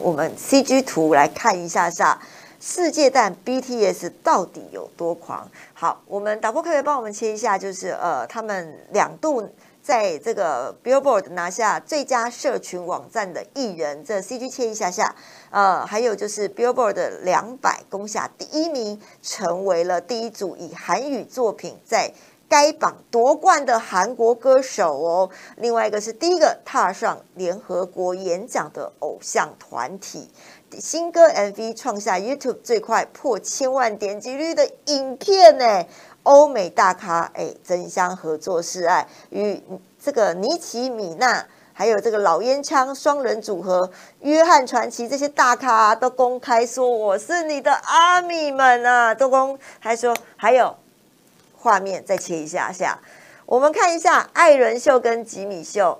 我们 CG 图来看一下世界蛋 BTS 到底有多狂？好，我们导播可不可以帮我们切一下？就是他们2度在这个 Billboard 拿下最佳社群网站的艺人，这 CG 切一下。还有就是 Billboard 的200攻下第1名，成为了第1组以韩语作品在该榜夺冠的韩国歌手哦。另外一个是第1个踏上联合国演讲的偶像团体。新歌 MV 创下 YouTube 最快破1000万点击率的影片呢，欧美大咖争相合作示爱，与这个尼奇米娜还有这个老烟枪双人组合约翰传奇这些大咖都公开说我是你的阿米们啊，都公开说。还有画面再切一下，我们看一下艾伦秀跟吉米秀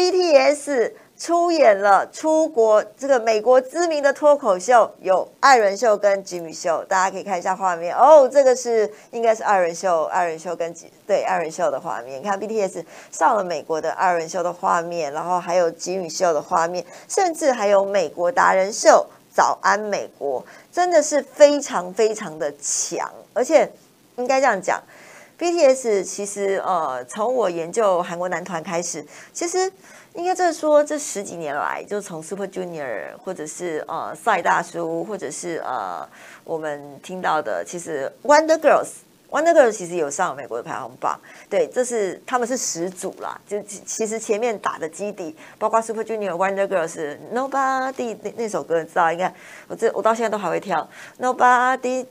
BTS。出演了出国这个美国知名的脱口秀，有艾伦秀跟吉米秀，大家可以看一下画面哦。这个是应该是艾伦秀跟艾伦秀的画面。你看 BTS 上了美国的艾伦秀的画面，然后还有吉米秀的画面，甚至还有美国达人秀。早安美国，真的是非常非常的强，而且应该这样讲。BTS 其实从我研究韩国男团开始，其实应该就是说这10几年来，就从 Super Junior 或者是赛大叔，或者是我们听到的，其实 Wonder Girls 其实有上美国的排行榜，对，他们是始祖啦。就其实前面打的基底，包括 Super Junior、Wonder Girls、Nobody 那首歌，你知道？应该我到现在都还会跳 Nobody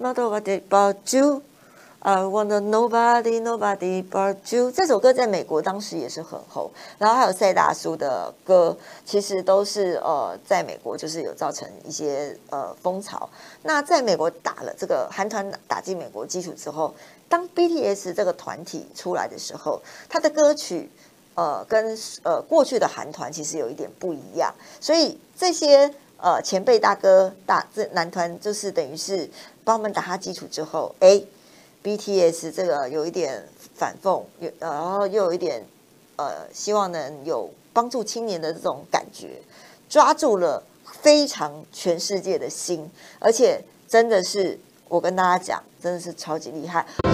but you。I want nobody but you 这首歌在美国当时也是很红，然后还有赛大叔的歌，其实都是在美国就是有造成一些风潮。那在美国打了这个韩团打进美国基础之后，当 BTS 这个团体出来的时候，他的歌曲跟过去的韩团其实有一点不一样，所以这些前辈大哥这男团就是等于是帮我们打下基础之后，BTS 这个有一点反讽，然后又有一点希望能有帮助青年的这种感觉，抓住了非常全世界的心，而且真的是我跟大家讲，真的是超级厉害。